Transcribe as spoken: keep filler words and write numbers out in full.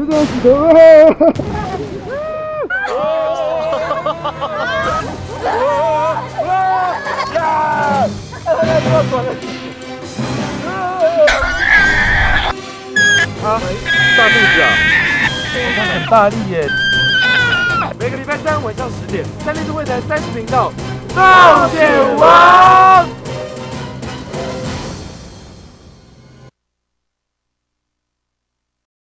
这样子的啊！啊，大肚子啊！我看很大力耶。每个礼拜三晚上十点，三立都会台三十频道，冒险王。